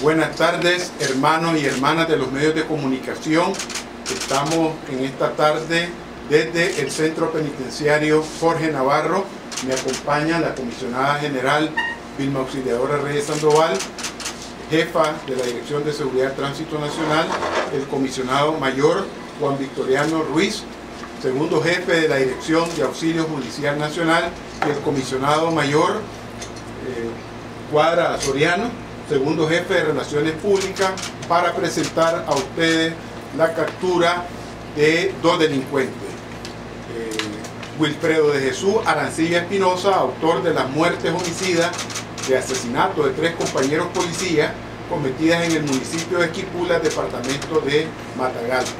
Buenas tardes, hermanos y hermanas de los medios de comunicación. Estamos en esta tarde desde el Centro Penitenciario Jorge Navarro. Me acompaña la comisionada general Vilma Auxiliadora Reyes Sandoval, jefa de la Dirección de Seguridad y Tránsito Nacional, el comisionado mayor Juan Victoriano Ruiz, segundo jefe de la Dirección de Auxilio Judicial Nacional, y el comisionado mayor Cuadra Soriano, segundo jefe de Relaciones Públicas, para presentar a ustedes la captura de dos delincuentes. Wilfredo de Jesús Arancibia Espinosa, autor de las muertes homicidas de asesinato de 3 compañeros policías cometidas en el municipio de Esquipula, departamento de Matagalpa.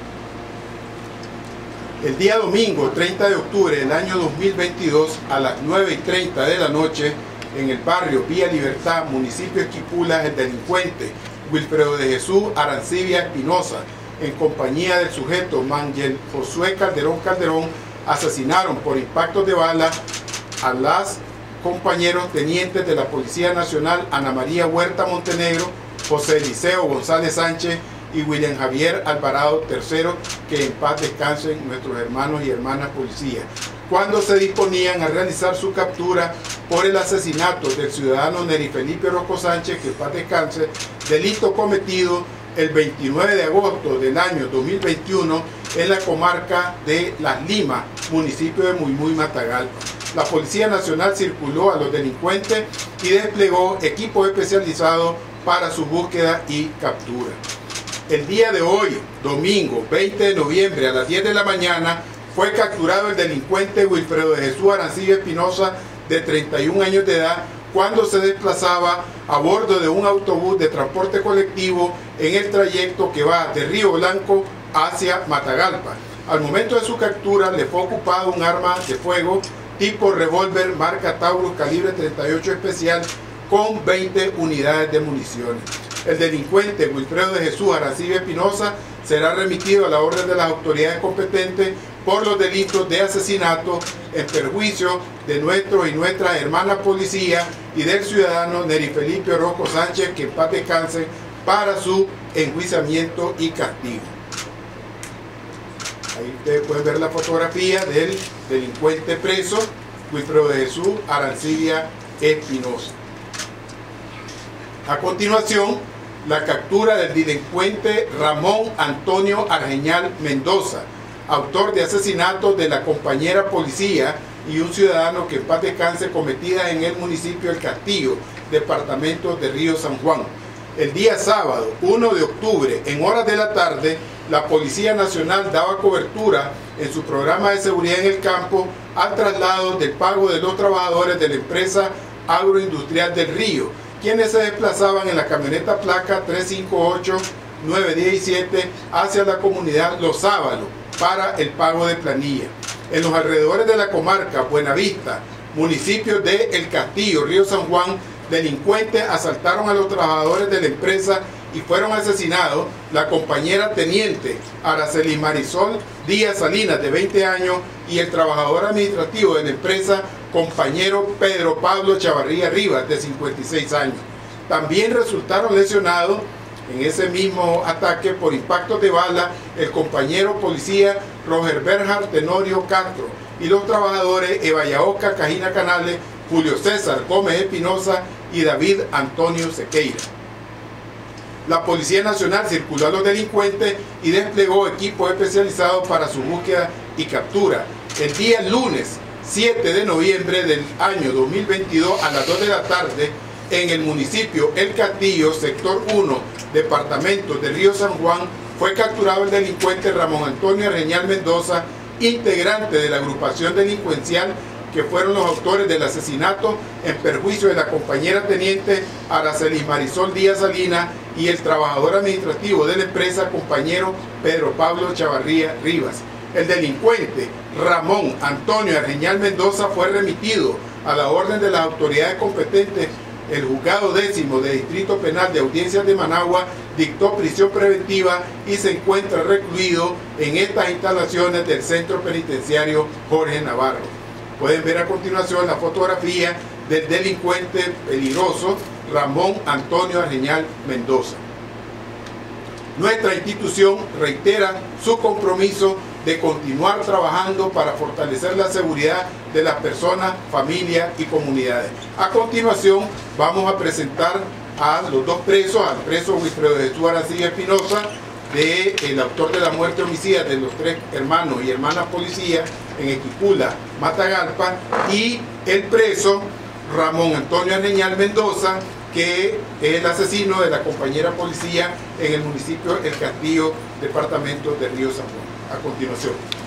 El día domingo 30 de octubre del año 2022 a las 9:30 de la noche, en el barrio Vía Libertad, municipio de Esquipula, el delincuente Wilfredo de Jesús Arancibia Espinosa, en compañía del sujeto Mangel Josué Calderón, asesinaron por impactos de bala a las compañeros tenientes de la Policía Nacional Ana María Huerta Montenegro, José Eliseo González Sánchez y William Javier Alvarado III, que en paz descansen nuestros hermanos y hermanas policías, cuando se disponían a realizar su captura por el asesinato del ciudadano Neri Felipe Orozco Sánchez, que en paz descanse, delito cometido el 29 de agosto del año 2021 en la comarca de Las Limas, municipio de Muymuy, Matagalpa. La Policía Nacional circuló a los delincuentes y desplegó equipos especializados para su búsqueda y captura. El día de hoy, domingo 20 de noviembre a las 10 de la mañana, fue capturado el delincuente Wilfredo de Jesús Arancibia Espinosa, de 31 años de edad, cuando se desplazaba a bordo de un autobús de transporte colectivo en el trayecto que va de Río Blanco hacia Matagalpa. Al momento de su captura le fue ocupado un arma de fuego tipo revólver marca Taurus calibre 38 especial con 20 unidades de municiones. El delincuente Wilfredo de Jesús Arancibia Espinosa será remitido a la orden de las autoridades competentes por los delitos de asesinato en perjuicio de nuestros y nuestras hermanas policías y del ciudadano Neri Felipe Orozco Sánchez, que en paz descanse, para su enjuiciamiento y castigo. Ahí ustedes pueden ver la fotografía del delincuente preso, Wilfredo de Jesús Arancibia Espinosa. A continuación, la captura del delincuente Ramón Antonio Argeñal Mendoza, autor de asesinatos de la compañera policía y un ciudadano que en paz descanse, cometida en el municipio del Castillo, departamento de Río San Juan. El día sábado 1 de octubre, en horas de la tarde, la Policía Nacional daba cobertura en su programa de seguridad en el campo al traslado del pago de los trabajadores de la empresa agroindustrial del Río, quienes se desplazaban en la camioneta placa 358-917 hacia la comunidad Los Sábalos para el pago de planilla. En los alrededores de la comarca Buenavista, municipios de El Castillo, Río San Juan, delincuentes asaltaron a los trabajadores de la empresa y fueron asesinados la compañera teniente Araceli Marisol Díaz Salinas, de 20 años, y el trabajador administrativo de la empresa, compañero Pedro Pablo Chavarría Rivas, de 56 años. También resultaron lesionados en ese mismo ataque por impactos de bala el compañero policía Roger Bernhard Tenorio Castro y los trabajadores Evayaoca Cajina Canales, Julio César Gómez Espinosa y David Antonio Sequeira. La Policía Nacional circuló a los delincuentes y desplegó equipos especializados para su búsqueda y captura. El día lunes 7 de noviembre del año 2022 a las 2 de la tarde, en el municipio El Castillo, sector 1, departamento de Río San Juan, fue capturado el delincuente Ramón Antonio Argeñal Mendoza, integrante de la agrupación delincuencial que fueron los autores del asesinato en perjuicio de la compañera teniente Araceli Marisol Díaz Salinas y el trabajador administrativo de la empresa, compañero Pedro Pablo Chavarría Rivas. El delincuente Ramón Antonio Argeñal Mendoza fue remitido a la orden de las autoridades competentes. El juzgado 10º de Distrito Penal de Audiencias de Managua dictó prisión preventiva y se encuentra recluido en estas instalaciones del Centro Penitenciario Jorge Navarro. Pueden ver a continuación la fotografía del delincuente peligroso Ramón Antonio Arreñal Mendoza. Nuestra institución reitera su compromiso de continuar trabajando para fortalecer la seguridad de las personas, familias y comunidades. A continuación vamos a presentar a los dos presos, al preso Wilfredo Jesús Arancibia Espinosa, el autor de la muerte homicida de los 3 hermanos y hermanas policías en Esquipula, Matagalpa, y el preso Ramón Antonio Arreñal Mendoza, que es el asesino de la compañera policía en el municipio El Castillo, departamento de Río San Juan. A continuación.